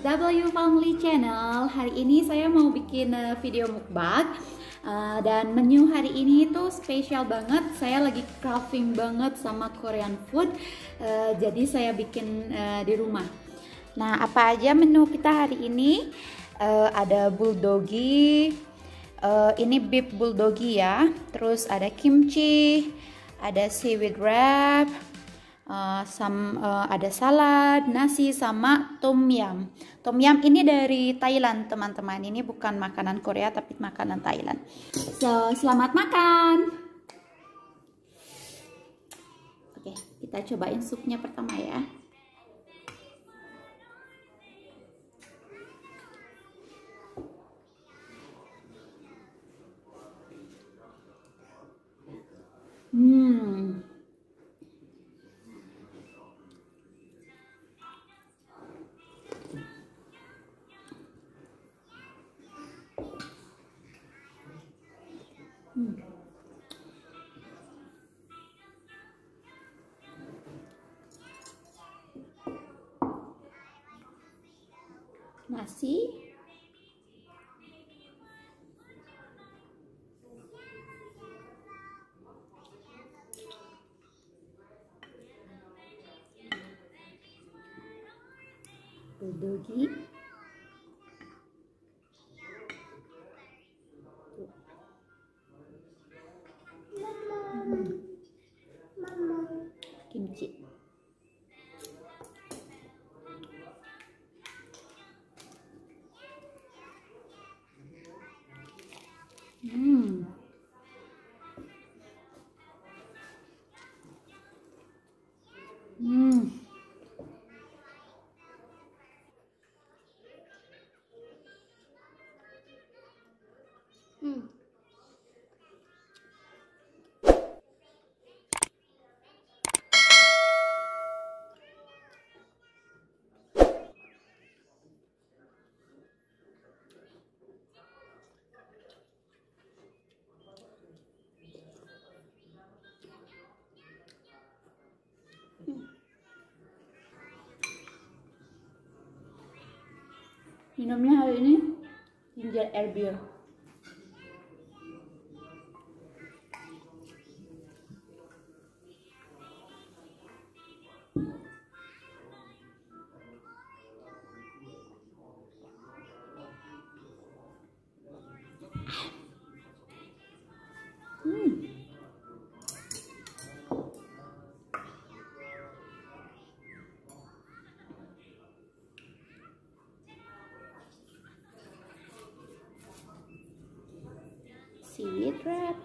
W Family Channel. Hari ini saya mau bikin video mukbang. Dan menu hari ini tuh spesial banget. Saya lagi craving banget sama Korean food. Jadi saya bikin di rumah. Nah, apa aja menu kita hari ini? Ada bulgogi. Ini beef bulgogi ya. Terus ada kimchi, ada seaweed wrap. Ada salad, nasi, sama tom yum. Tom yum ini dari Thailand, teman-teman. Ini bukan makanan Korea, tapi makanan Thailand. So, selamat makan. Oke, kita cobain supnya pertama ya. Nasi, bulgogi, kimchi. Minumnya hari ini ginger ale beer. Seaweed wrap.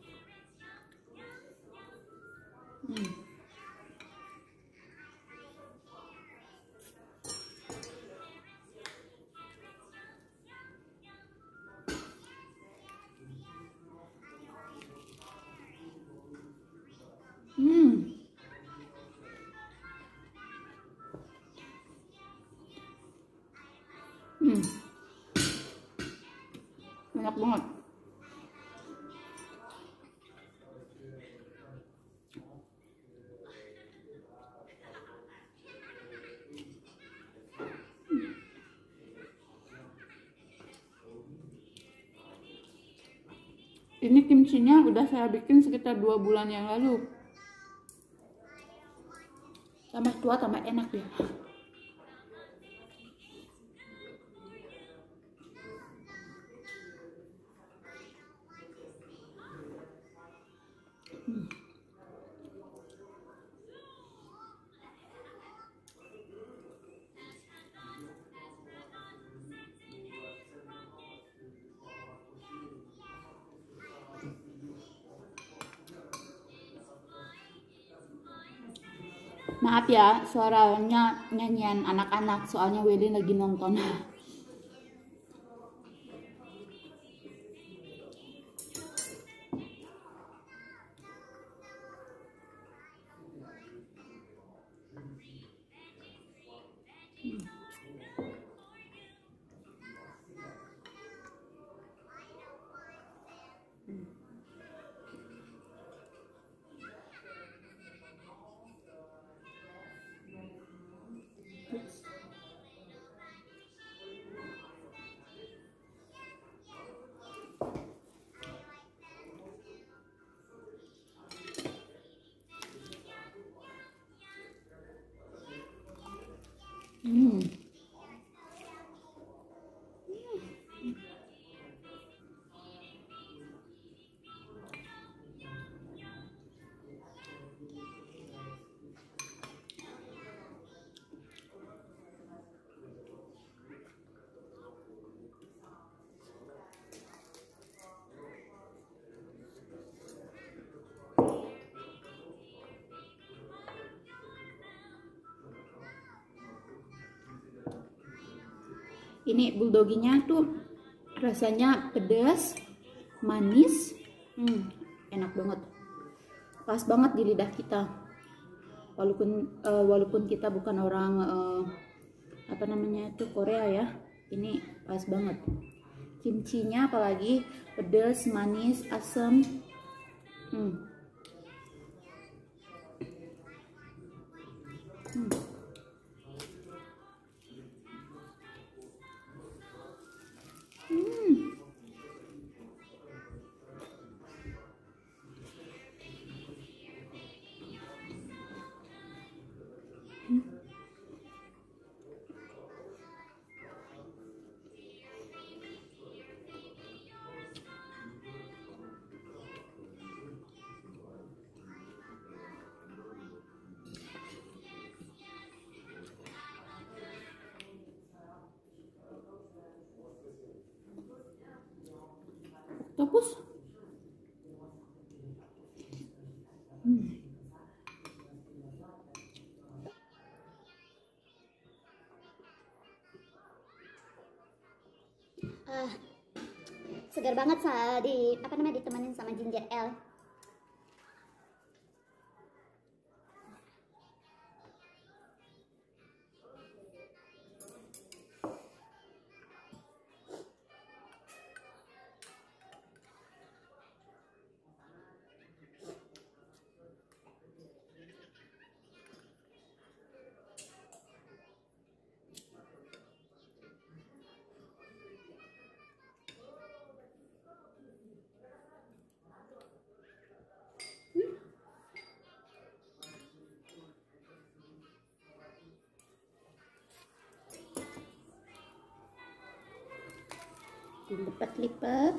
Enak banget. Ini kimchinya udah saya bikin sekitar 2 bulan yang lalu. Tambah tua tambah enak ya. Maaf ya, suaranya nyanyian anak-anak, soalnya Willy lagi nonton. Ini buldoginya tuh rasanya pedas, manis, enak banget, pas banget di lidah kita. Walaupun kita bukan orang apa namanya itu Korea ya, ini pas banget. Kimchinya apalagi pedas, manis, asam. Tapos segar banget ditemenin sama ginger ale. dilipat-lipat.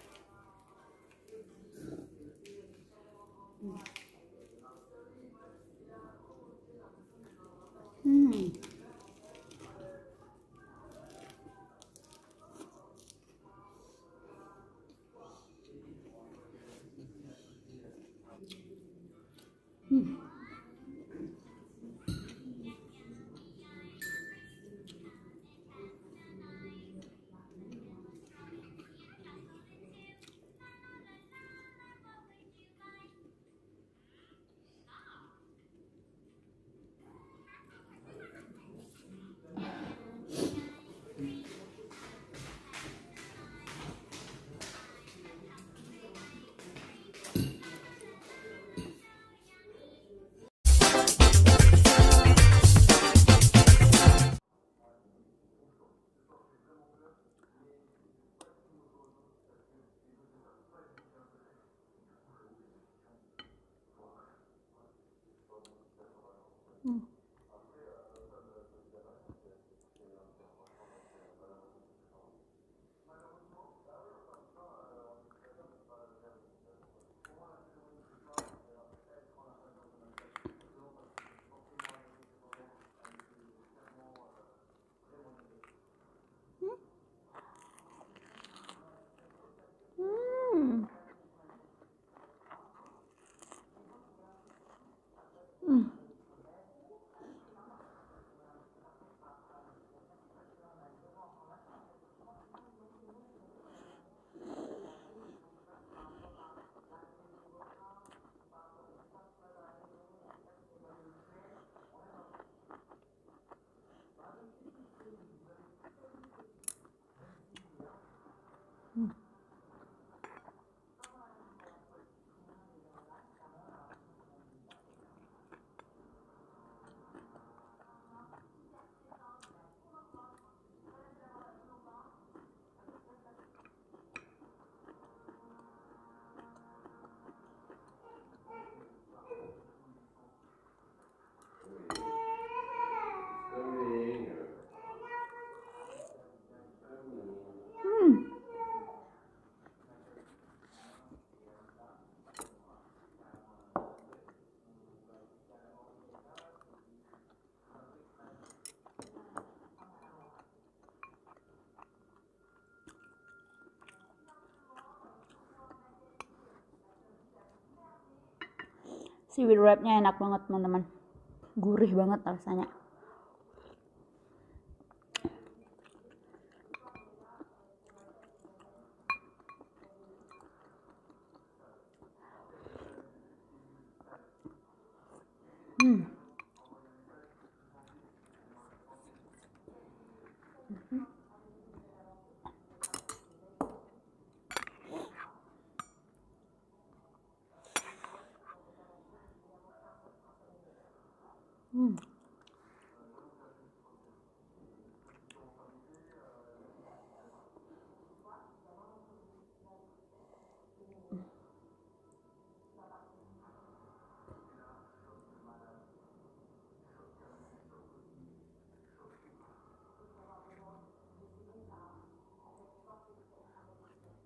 Seaweed wrapnya enak banget teman-teman, gurih banget rasanya.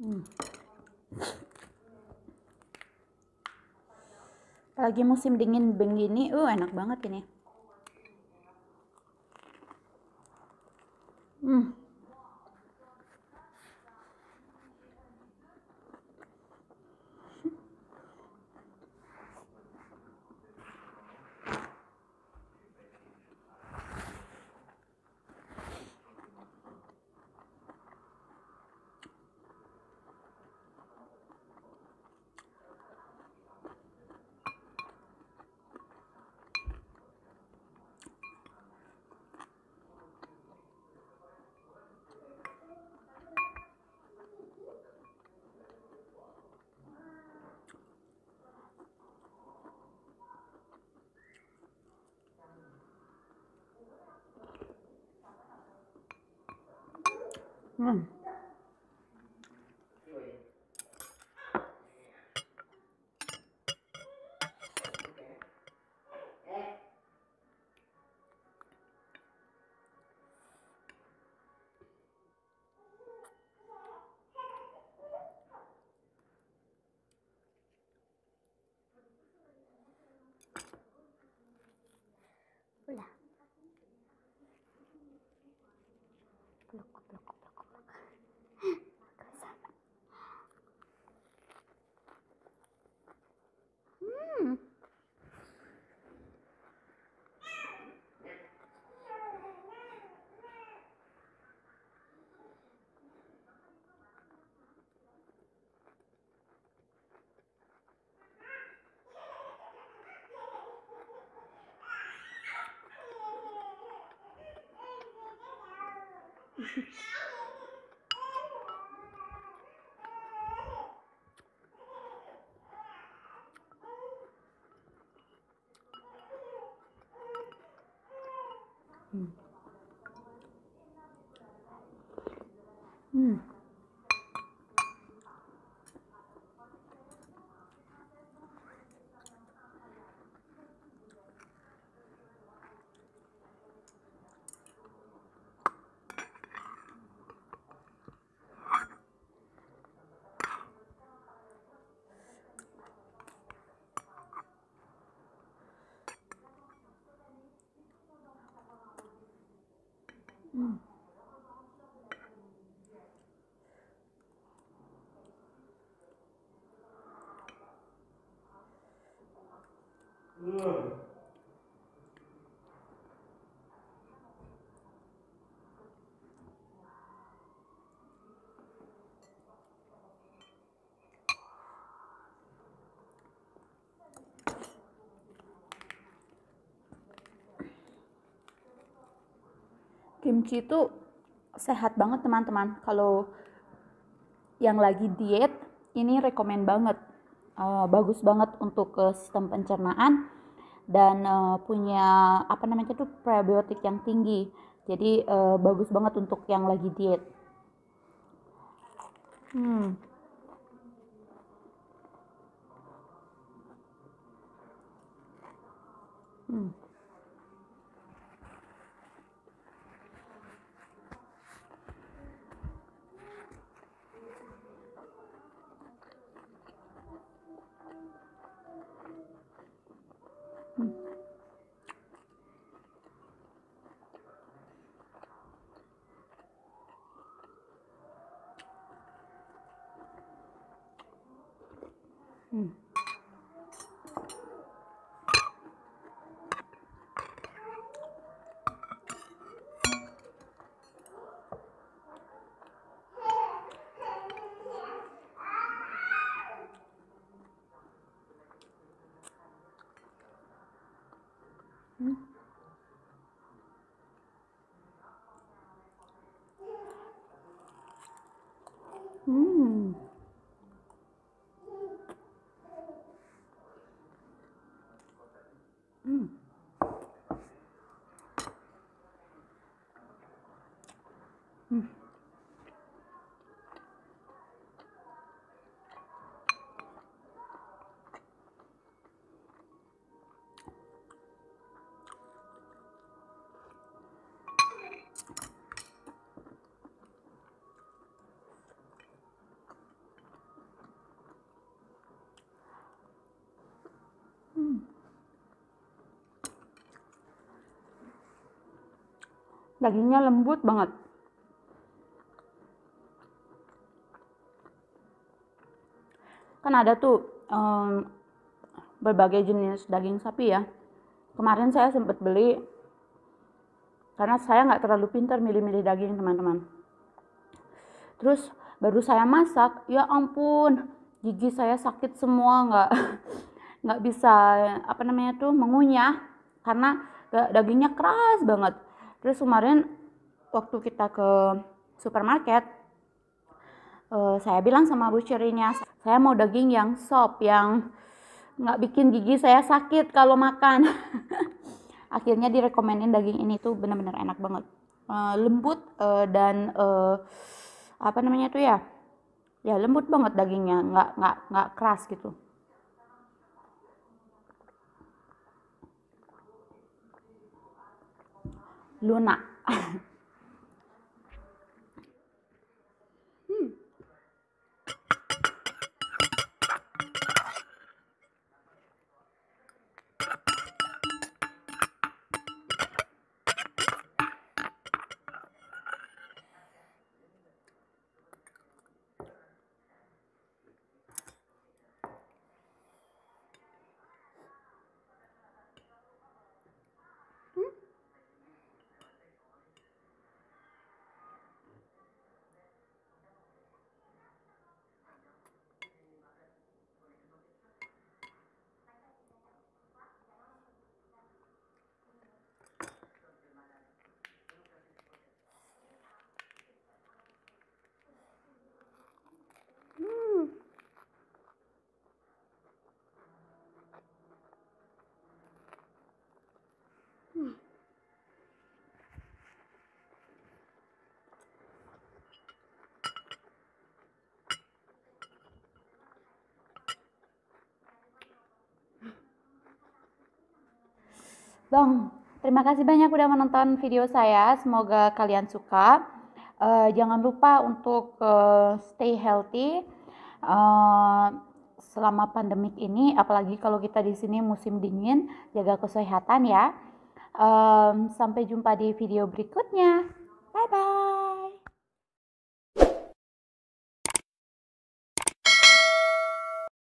Lagi musim dingin begini, enak banget ini. Ulah. Peluk, peluk, peluk, peluk. Kesana. Kimchi itu sehat banget teman-teman. Kalau yang lagi diet, ini rekomen banget. Bagus banget untuk sistem pencernaan dan punya apa namanya itu prebiotik yang tinggi. Jadi bagus banget untuk yang lagi diet. dagingnya lembut banget. Kan ada tuh berbagai jenis daging sapi ya. Kemarin saya sempat beli karena saya nggak terlalu pintar milih-milih daging, teman-teman. Terus baru saya masak, ya ampun, gigi saya sakit semua, nggak bisa mengunyah karena dagingnya keras banget. Terus kemarin waktu kita ke supermarket, saya bilang sama butcherinya, saya mau daging yang sop, yang nggak bikin gigi saya sakit kalau makan. Akhirnya direkomenin daging ini tuh bener-bener enak banget, lembut dan ya lembut banget dagingnya, nggak keras gitu. Lunak. Bang, terima kasih banyak udah menonton video saya. Semoga kalian suka. Jangan lupa untuk stay healthy selama pandemik ini. Apalagi kalau kita di sini musim dingin, jaga kesehatan ya. Sampai jumpa di video berikutnya. Bye bye.